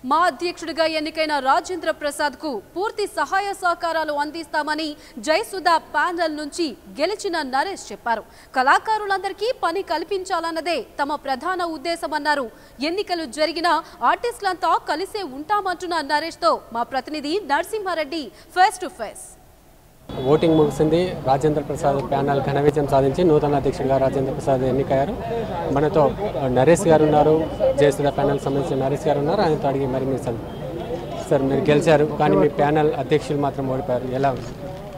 మా అధ్యక్షుడిగా ఎన్నికైన రాజేంద్ర ప్రసాద్ కు పూర్తి సహాయ సహకారాలు అందిస్తామని జయసుధ ప్యానెల్ నుంచి గెలిచిన నరేష్ చెప్పారు. కళాకారులందరికీ పని కల్పించాలన్నదే తమ ప్రధాన ఉద్దేశమన్నారు. ఎన్నికలు జరిగిన ఆర్టిస్టులంతా కలిసే ఉంటామంటున్న నరేష్ తో మా ప్రతినిధి నరసింహారెడ్డి ఫేస్ టు ఫేస్. ఓటింగ్ ముగిసింది. రాజేంద్ర ప్రసాద్ ప్యానల్ ఘన విజయం సాధించి నూతన అధ్యక్షుడిగా రాజేంద్ర ప్రసాద్ ఎన్నికయ్యారు. మనతో నరేష్ గారు ఉన్నారు, జయసుధ ప్యానల్ సంబంధించిన నరేష్ గారు ఉన్నారు. ఆయనతో అడిగి మరి మీరు సార్ మీరు గెలిచారు, కానీ మీ ప్యానల్ అధ్యక్షులు మాత్రం ఓడిపోయారు, ఎలా ఉంది?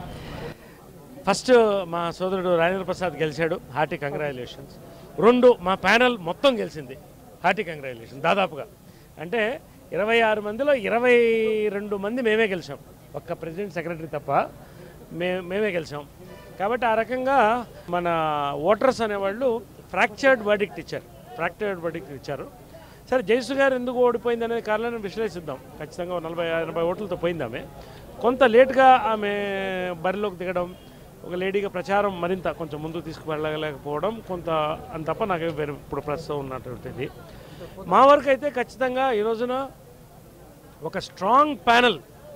ఫస్ట్ మా సోదరుడు రాజేంద్ర ప్రసాద్ గెలిచాడు, హార్టీ కంగ్రాచులేషన్స్. 2 మా ప్యానల్ మొత్తం గెలిచింది, హార్టీ కంగ్రాచులేషన్. దాదాపుగా అంటే 26 మందిలో 22 మంది మేమే గెలిచాం, ఒక్క ప్రెసిడెంట్ సెక్రటరీ తప్ప మేమే గెలిచాం. కాబట్టి ఆ రకంగా మన ఓటర్స్ అనేవాళ్ళు ఫ్రాక్చర్డ్ వర్డిక్ట్ ఇచ్చారు. సరే, జయసు గారు ఎందుకు ఓడిపోయింది అనే కారణాన్ని విశ్లేషిద్దాం. ఖచ్చితంగా 40-80 ఓట్లతో పోయింది ఆమె. కొంత లేట్గా ఆమె బరిలోకి దిగడం, ఒక లేడీగా ప్రచారం మరింత కొంచెం ముందుకు తీసుకువెళ్ళలేకపోవడం కొంత అని తప్ప నాకు ఇప్పుడు ప్రస్తుతం ఉన్నటువంటిది. మా వరకు అయితే ఖచ్చితంగా ఈ రోజున ఒక స్ట్రాంగ్ ప్యానల్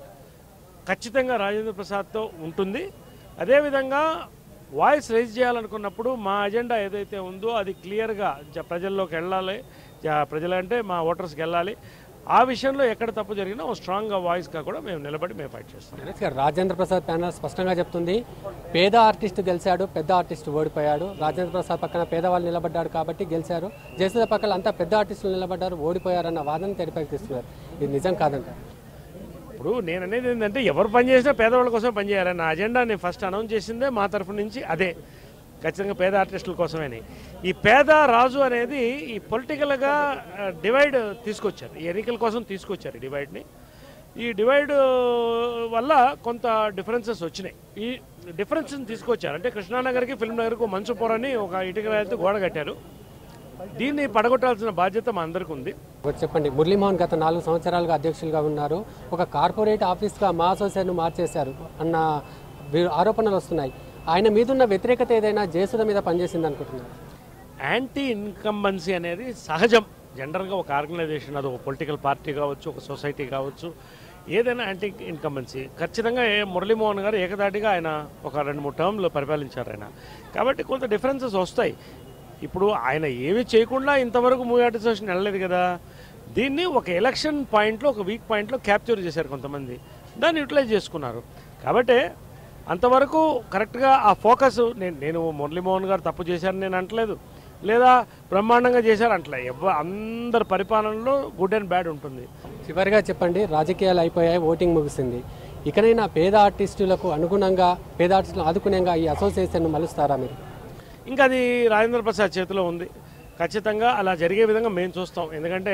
ఖచ్చితంగా రాజేంద్ర ప్రసాద్తో ఉంటుంది. అదేవిధంగా వాయిస్ రైజ్ చేయాలనుకున్నప్పుడు మా అజెండా ఏదైతే ఉందో అది క్లియర్గా ప్రజల్లోకి వెళ్ళాలి, ప్రజలంటే మా ఓటర్స్కి వెళ్ళాలి. ఆ విషయంలో ఎక్కడ తప్పు జరిగినా స్ట్రాంగ్గా వాయిస్గా కూడా మేము నిలబడి ఫైట్ చేస్తాం. రాజేంద్ర ప్రసాద్ ప్యానల్ స్పష్టంగా చెప్తుంది, పేద ఆర్టిస్ట్ గెలిచాడు, పెద్ద ఆర్టిస్ట్ ఓడిపోయాడు. రాజేంద్ర ప్రసాద్ పక్కన పేదవాళ్ళు నిలబడ్డారు కాబట్టి గెలిచారు, జయసుధ పక్కన అంతా పెద్ద ఆర్టిస్టులు నిలబడ్డారు, ఓడిపోయారన్న వాదన తెరపైకిస్తున్నారు. ఇది నిజం కాదంట. ఇప్పుడు నేను అనేది ఏంటంటే, ఎవరు పనిచేసినా పేదవాళ్ళ కోసం పనిచేయాలని నా అజెండా నేను ఫస్ట్ అనౌన్స్ చేసిందే మా తరఫు నుంచి అదే, ఖచ్చితంగా పేద ఆర్టిస్టుల కోసమని. ఈ పేద రాజు అనేది ఈ పొలిటికల్గా డివైడ్ తీసుకొచ్చారు, ఈ ఎన్నికల కోసం తీసుకొచ్చారు డివైడ్ని. ఈ డివైడ్ వల్ల కొంత డిఫరెన్సెస్ వచ్చినాయి. ఈ డిఫరెన్స్ని తీసుకొచ్చారు అంటే కృష్ణానగర్కి ఫిల్మ్ నగర్కు మంచు పొరని ఒక ఇటుక రాయితో గోడ కట్టారు. దీన్ని పడగొట్టాల్సిన బాధ్యత మా అందరికీ ఉంది. చెప్పండి, మురళీమోహన్ గత 4 సంవత్సరాలుగా అధ్యక్షులుగా ఉన్నారు. ఒక కార్పొరేట్ ఆఫీస్గా మా అసోసియేషన్ మార్చేశారు అన్న ఆరోపణలు వస్తున్నాయి. ఆయన మీదున్న వ్యతిరేకత ఏదైనా జయసుధ మీద పనిచేసింది అనుకుంటున్నారు? యాంటీ ఇన్కంబెన్సీ అనేది సహజం. జనరల్గా ఒక ఆర్గనైజేషన్, అది ఒక పొలిటికల్ పార్టీ కావచ్చు, ఒక సొసైటీ కావచ్చు, ఏదైనా యాంటీ ఇన్కంబెన్సీ ఖచ్చితంగా. మురళీమోహన్ గారు ఏకదాటిగా ఆయన ఒక 2-3 టర్మ్లు పరిపాలించారు ఆయన. కాబట్టి కొంత డిఫరెన్సెస్ వస్తాయి. ఇప్పుడు ఆయన ఏమీ చేయకుండా ఇంతవరకు మూవీ అసోసియేషన్ వెళ్ళలేదు కదా. దీన్ని ఒక ఎలక్షన్ పాయింట్లో, ఒక వీక్ పాయింట్లో క్యాప్చర్ చేశారు కొంతమంది, దాన్ని యూటిలైజ్ చేసుకున్నారు. కాబట్టి అంతవరకు కరెక్ట్గా ఆ ఫోకస్ నేను మురళీమోహన్ గారు తప్పు చేశారని నేను అంటలేదు, లేదా బ్రహ్మాండంగా చేశారు అంటలేదు. అందరి పరిపాలనలో గుడ్ అండ్ బ్యాడ్ ఉంటుంది. చివరిగా చెప్పండి, రాజకీయాలు అయిపోయాయి, ఓటింగ్ ముగిసింది. ఇకనైనా పేద ఆర్టిస్టులకు అనుగుణంగా, పేద ఆర్టిస్టులను ఆదుకునేగా ఈ అసోసియేషన్ మలుస్తారా మీరు? ఇంకా అది రాజేంద్ర ప్రసాద్ చేతిలో ఉంది. ఖచ్చితంగా అలా జరిగే విధంగా మేము చూస్తాం. ఎందుకంటే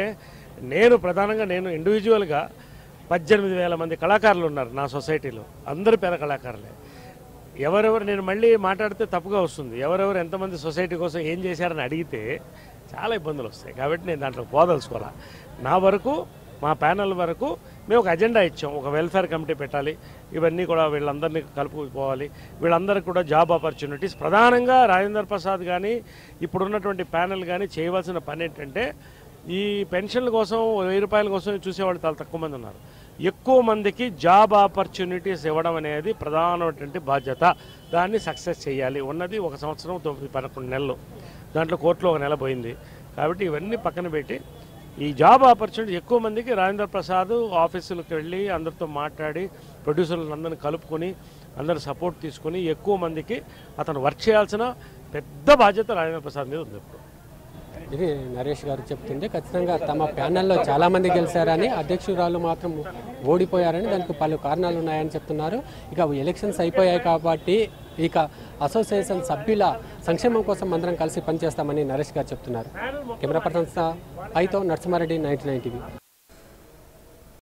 నేను ఇండివిజువల్గా 18,000 మంది కళాకారులు ఉన్నారు నా సొసైటీలో, అందరూ పేద కళాకారులే. ఎవరెవరు, నేను మళ్ళీ మాట్లాడితే తప్పుగా వస్తుంది, ఎవరెవరు ఎంతమంది సొసైటీ కోసం ఏం చేశారని అడిగితే చాలా ఇబ్బందులు వస్తాయి. కాబట్టి నేను దాంట్లో పోదలుచుకోవాలా. నా వరకు, మా ప్యానల్ వరకు మేము ఒక అజెండా ఇచ్చాం, ఒక వెల్ఫేర్ కమిటీ పెట్టాలి, ఇవన్నీ కూడా వీళ్ళందరినీ కలుపుకోవాలి, వీళ్ళందరికీ కూడా జాబ్ ఆపర్చునిటీస్. ప్రధానంగా రాజేంద్ర ప్రసాద్ కానీ ఇప్పుడున్నటువంటి ప్యానల్ కానీ చేయవలసిన పని ఏంటంటే, ఈ పెన్షన్ల కోసం 1000 రూపాయల కోసం చూసేవాళ్ళు చాలా తక్కువ మంది ఉన్నారు. ఎక్కువ మందికి జాబ్ ఆపర్చునిటీస్ ఇవ్వడం అనేది ప్రధానమైనటువంటి బాధ్యత. దాన్ని సక్సెస్ చేయాలి. ఉన్నది 1 సంవత్సరం 9-11 నెలలు, దాంట్లో కోర్టులో 1 నెల పోయింది. కాబట్టి ఇవన్నీ పక్కన పెట్టి ఈ జాబ్ ఆపర్చునిటీ ఎక్కువ మందికి రాజేంద్ర ప్రసాద్ ఆఫీసులకు వెళ్ళి అందరితో మాట్లాడి, ప్రొడ్యూసర్లను అందరిని కలుపుకొని, అందరు సపోర్ట్ తీసుకొని ఎక్కువ మందికి అతను వర్క్ చేయాల్సిన పెద్ద బాధ్యత రాజేంద్ర ప్రసాద్ మీద ఉంది. ఇది నరేష్ గారు చెప్తుంది. ఖచ్చితంగా తమ ప్యానెల్లో చాలామంది గెలిచారని, అధ్యక్షురాలు మాత్రం ఓడిపోయారని, దానికి పలు కారణాలు ఉన్నాయని చెప్తున్నారు. ఇక ఎలక్షన్స్ అయిపోయాయి కాబట్టి ఇక అసోసియేషన్ సభ్యుల సంక్షేమం కోసం అందరం కలిసి పనిచేస్తామని నరేష్ గారు చెప్తున్నారు. కెమెరా పర్సన్ పైతో నరసింహారెడ్డి, 99 టీవీ.